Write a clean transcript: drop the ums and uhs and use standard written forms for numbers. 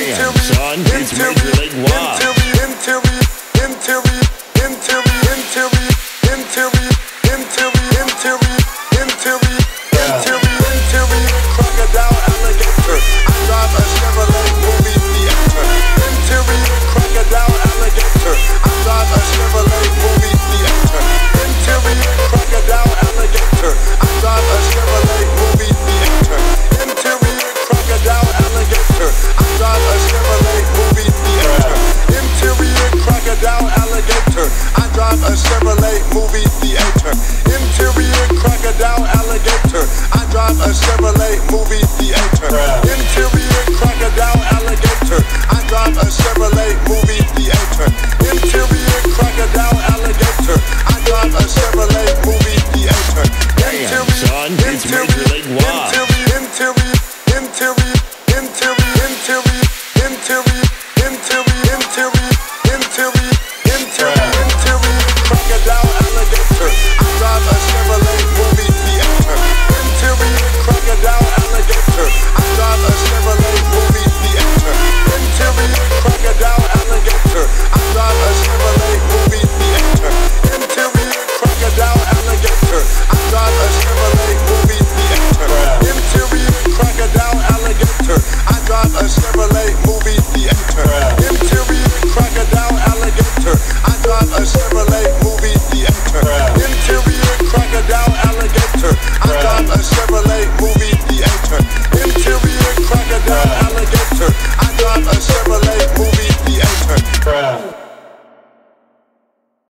Damn, son, it's Major League Wah. Crocodile, alligator. I drive a Chevrolet movie theater. Interior, crocodile, alligator. I drive a Chevrolet movie theater. Interior, crocodile, alligator. I drive a Chevrolet movie theater. Interior, crocodile, alligator. I drive a Chevrolet movie theater. Interior, crocodile, alligator. I drive a Chevrolet movie theater. Interior, crocodile, alligator. I drive a Chevrolet movie theater. Interior, crocodile, alligator. I drive a Chevrolet movie theater. Interior, crocodile, alligator. I drive a Chevrolet movie theater. Damn, son, it's Major League Wah. Crocodile, alligator. I drive a Chevrolet movie theater. Interior, crocodile, alligator. I drive a Chevrolet movie theater. Interior, crocodile, alligator. I drive a Chevrolet movie theater. Interior, crocodile, alligator. I drive a Chevrolet movie theater. Interior, crocodile, alligator. I drive a Chevrolet movie theater. Interior, crocodile, alligator. I drive a Chevrolet movie theater. Interior, crocodile, alligator. I drive a Chevrolet movie